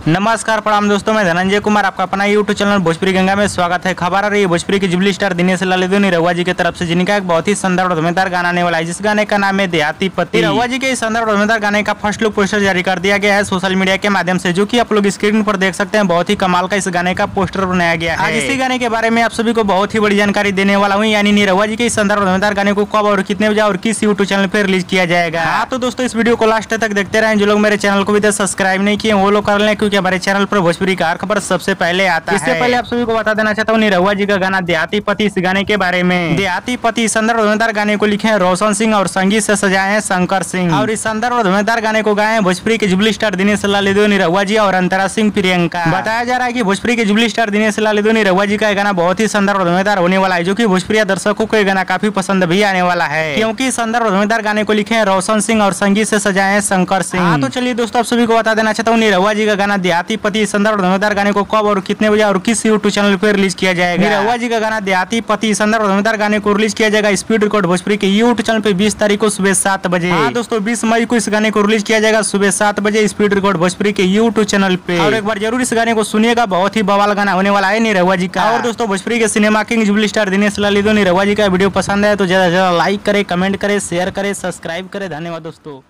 नमस्कार प्रणाम दोस्तों, मैं धनंजय कुमार, आपका अपना यूट्यूब चैनल भोजपुरी गंगा में स्वागत है। खबर आ रही है भोजपुरी की जुबली स्टार दिनेश लाल निरहुआ जी की तरफ से, जिनका एक बहुत ही शानदार और धमाकेदार गाना आने वाला है, जिस गाने का नाम है देहाती पति। निरहुआ जी के इस शानदार और धमाकेदार गाने का फर्स्ट लुक पोस्टर जारी कर दिया गया है सोशल मीडिया के माध्यम से, जो की आप लोग स्क्रीन पर देख सकते हैं। बहुत ही कमाल का इस गाने का पोस्टर बनाया गया है। आज इसी गाने के बारे में आप सभी को बहुत ही बड़ी जानकारी देने वाला हूँ, यानी निरहुआ जी के इस शानदार और धमाकेदार गाने को कब और कितने बजे और किस यूट्यूब चैनल पर रिलीज किया जाएगा। हाँ तो दोस्तों, इस वीडियो को लास्ट तक देखते रहें। जो लोग मेरे चैनल को भी सब्सक्राइब नहीं किए वो लोग कर लें, क्योंकि हमारे चैनल पर भोजपुरी का हर खबर सबसे पहले आता है। इससे पहले आप सभी को बता देना चाहता हूँ निरहुआ जी का गाना देहाती पति, इस गाने के बारे में। देहाती पति शानदार और धमाकेदार गाने को लिखे हैं रोशन सिंह और संगीत से सजाए हैं शंकर सिंह, और इस शानदार और धमाकेदार गाने को गाए हैं भोजपुरी के जुबली स्टार दिनेश लाल निरहुआ जी और अंतरा सिंह प्रियंका। बताया जा रहा है कि भोजपुरी के जुबली स्टार दिनेश लाल निरहुआ जी का गाना बहुत ही शानदार और धमाकेदार होने वाला है, जो की भोजपुरी दर्शकों को गाना काफी पसंद भी आने वाला है, क्योंकि शानदार और धमाकेदार गाने को लिखे हैं रोशन सिंह और संगीत से सजाए हैं शंकर सिंह। हाँ तो चलिए दोस्तों, आप सभी को बता देना चाहता हूँ निरहुआ जी का गाना देहाती पति शानदार और धमाकेदार गाने को कब और कितने बजे और किस यूट्यूब चैनल पर रिलीज किया जाएगा। निरहुआ जी का गाना देहाती पति शानदार और धमाकेदार गाने को रिलीज किया जाएगा स्पीड रिकॉर्ड भोजपुरी के यूट्यूब चैनल पे 20 तारीख को सुबह 7 बजे। हाँ दोस्तों, 20 मई को इस गाने को रिलीज किया जाएगा सुबह 7 बजे स्पीड रिकॉर्ड भोजपुरी के यूट्यूब चैनल पे। और एक बार जरूर इस गाने को सुनिएगा, बहुत ही बवाल गाना होने वाला है निरहुआ जी का। और दोस्तों, भोजपुरी के cinema king jubilee star Dinesh Lal Nirahua ji का वीडियो पसंद है तो ज्यादा से ज्यादा लाइक करे, कमेंट करे, शेयर करे, सब्सक्राइब करे। धन्यवाद दोस्तों।